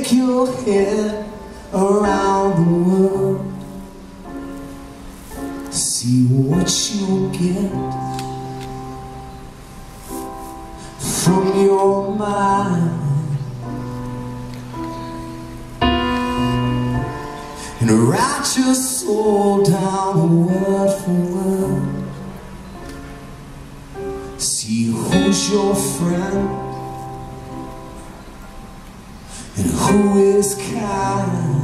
Shake your head around the world, see what you'll get from your mind, and write your soul down word for word. See who's your friend and who is kind.